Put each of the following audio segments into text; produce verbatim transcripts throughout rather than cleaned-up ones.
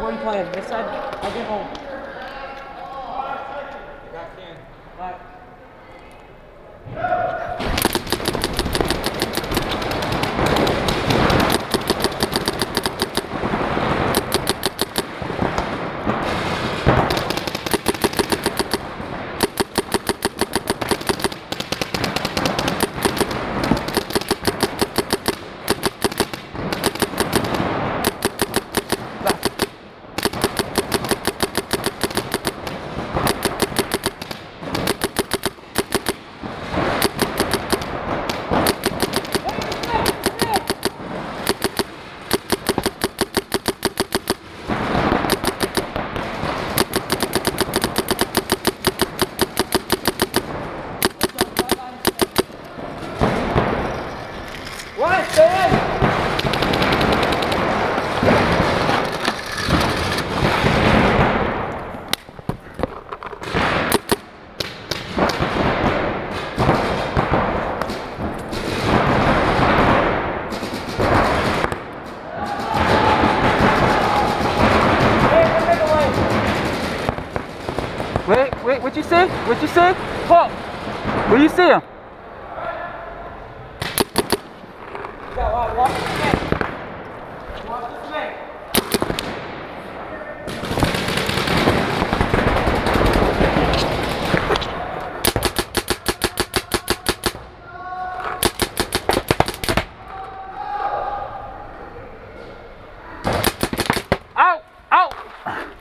are you playing? This side? I'll get home. Got ten. Right. What? Stay in! Wait, wait, what you say? What you say? Paul, what you see him? Walk, walk this way. Walk this way. Out! Out!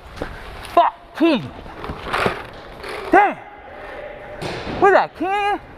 Fuck! Key! Damn! What's that, Ken?